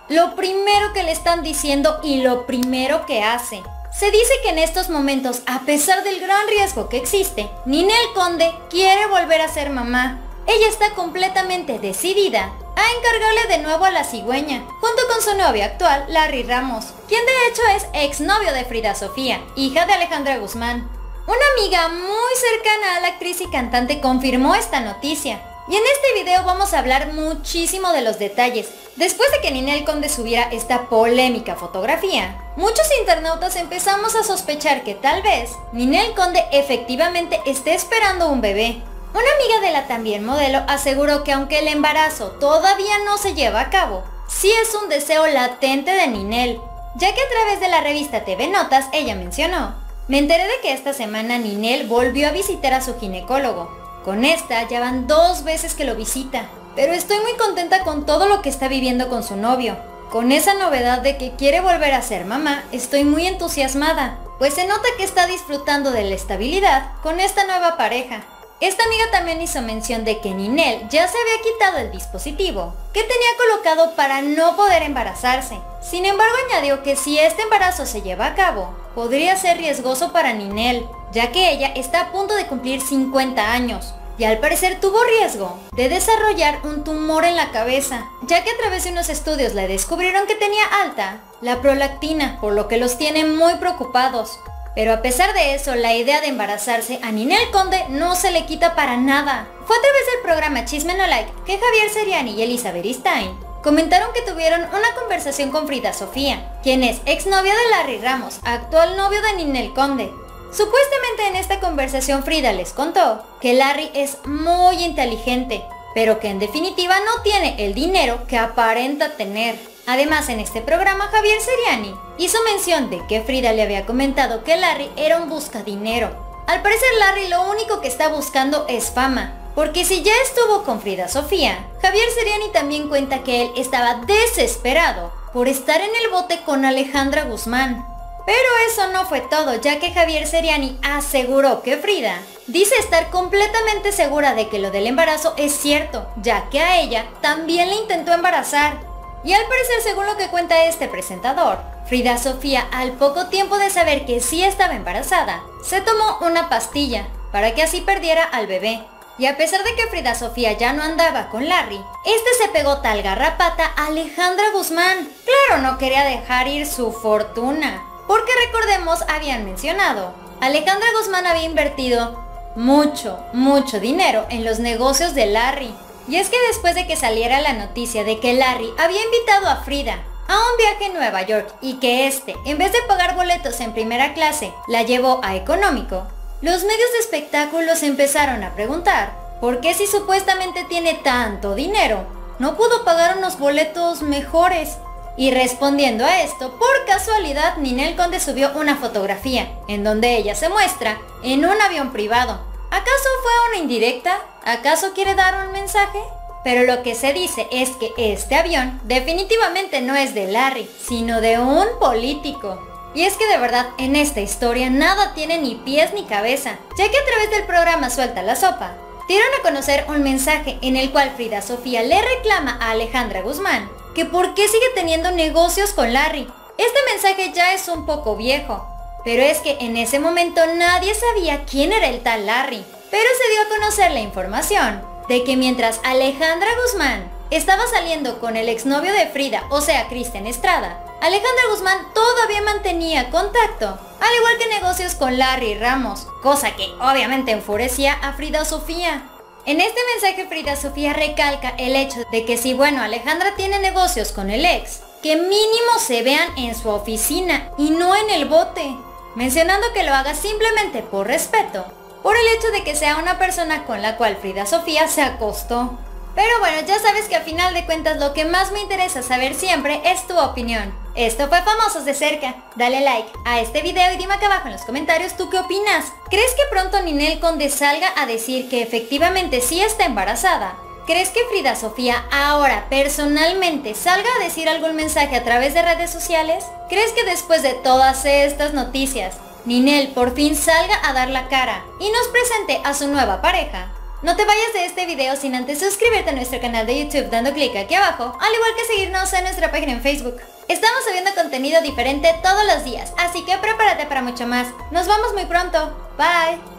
lo primero que le están diciendo y lo primero que hace. Se dice que en estos momentos, a pesar del gran riesgo que existe, Ninel Conde quiere volver a ser mamá. Ella está completamente decidida a encargarle de nuevo a la cigüeña, junto con su novio actual, Larry Ramos, quien de hecho es exnovio de Frida Sofía, hija de Alejandra Guzmán. Una amiga muy cercana a la actriz y cantante confirmó esta noticia. Y en este video vamos a hablar muchísimo de los detalles. Después de que Ninel Conde subiera esta polémica fotografía, muchos internautas empezamos a sospechar que tal vez Ninel Conde efectivamente esté esperando un bebé. Una amiga de la también modelo aseguró que aunque el embarazo todavía no se lleva a cabo, sí es un deseo latente de Ninel, ya que a través de la revista TV Notas ella mencionó: me enteré de que esta semana Ninel volvió a visitar a su ginecólogo. Con esta ya van 2 veces que lo visita, pero estoy muy contenta con todo lo que está viviendo con su novio. Con esa novedad de que quiere volver a ser mamá, estoy muy entusiasmada, pues se nota que está disfrutando de la estabilidad con esta nueva pareja. Esta amiga también hizo mención de que Ninel ya se había quitado el dispositivo que tenía colocado para no poder embarazarse. Sin embargo, añadió que si este embarazo se lleva a cabo, podría ser riesgoso para Ninel, ya que ella está a punto de cumplir 50 años. Y al parecer tuvo riesgo de desarrollar un tumor en la cabeza, ya que a través de unos estudios le descubrieron que tenía alta la prolactina, por lo que los tiene muy preocupados. Pero a pesar de eso, la idea de embarazarse a Ninel Conde no se le quita para nada. Fue a través del programa Chisme No Like que Javier Seriani y Elizabeth Stein comentaron que tuvieron una conversación con Frida Sofía, quien es exnovia de Larry Ramos, actual novio de Ninel Conde. Supuestamente en esta conversación Frida les contó que Larry es muy inteligente, pero que en definitiva no tiene el dinero que aparenta tener. Además, en este programa Javier Seriani hizo mención de que Frida le había comentado que Larry era un buscadinero. Al parecer Larry lo único que está buscando es fama, porque si ya estuvo con Frida Sofía, Javier Seriani también cuenta que él estaba desesperado por estar en el bote con Alejandra Guzmán. Pero eso no fue todo, ya que Javier Seriani aseguró que Frida dice estar completamente segura de que lo del embarazo es cierto, ya que a ella también le intentó embarazar. Y al parecer, según lo que cuenta este presentador, Frida Sofía, al poco tiempo de saber que sí estaba embarazada, se tomó una pastilla para que así perdiera al bebé. Y a pesar de que Frida Sofía ya no andaba con Larry, este se pegó tal garrapata a Alejandra Guzmán. Claro, no quería dejar ir su fortuna, porque recordemos, habían mencionado, Alejandra Guzmán había invertido mucho dinero en los negocios de Larry. Y es que después de que saliera la noticia de que Larry había invitado a Frida a un viaje en Nueva York y que este, en vez de pagar boletos en primera clase, la llevó a económico, los medios de espectáculos empezaron a preguntar por qué, si supuestamente tiene tanto dinero, no pudo pagar unos boletos mejores. Y respondiendo a esto, por casualidad Ninel Conde subió una fotografía en donde ella se muestra en un avión privado. ¿Acaso fue una indirecta? ¿Acaso quiere dar un mensaje? Pero lo que se dice es que este avión definitivamente no es de Larry, sino de un político. Y es que de verdad en esta historia nada tiene ni pies ni cabeza, ya que a través del programa Suelta la Sopa, dieron a conocer un mensaje en el cual Frida Sofía le reclama a Alejandra Guzmán que por qué sigue teniendo negocios con Larry. Este mensaje ya es un poco viejo, pero es que en ese momento nadie sabía quién era el tal Larry. Pero se dio a conocer la información de que mientras Alejandra Guzmán estaba saliendo con el exnovio de Frida, o sea, Cristian Estrada, Alejandra Guzmán todavía mantenía contacto, al igual que negocios con Larry Ramos, cosa que obviamente enfurecía a Frida Sofía. En este mensaje Frida Sofía recalca el hecho de que si bueno Alejandra tiene negocios con el ex, que mínimo se vean en su oficina y no en el bote, mencionando que lo haga simplemente por respeto, por el hecho de que sea una persona con la cual Frida Sofía se acostó. Pero bueno, ya sabes que a final de cuentas lo que más me interesa saber siempre es tu opinión. Esto fue Famosos de Cerca. Dale like a este video y dime acá abajo en los comentarios tú qué opinas. ¿Crees que pronto Ninel Conde salga a decir que efectivamente sí está embarazada? ¿Crees que Frida Sofía ahora personalmente salga a decir algún mensaje a través de redes sociales? ¿Crees que después de todas estas noticias, Ninel por fin salga a dar la cara y nos presente a su nueva pareja? No te vayas de este video sin antes suscribirte a nuestro canal de YouTube dando clic aquí abajo, al igual que seguirnos en nuestra página en Facebook. Estamos subiendo contenido diferente todos los días, así que prepárate para mucho más. Nos vemos muy pronto. Bye.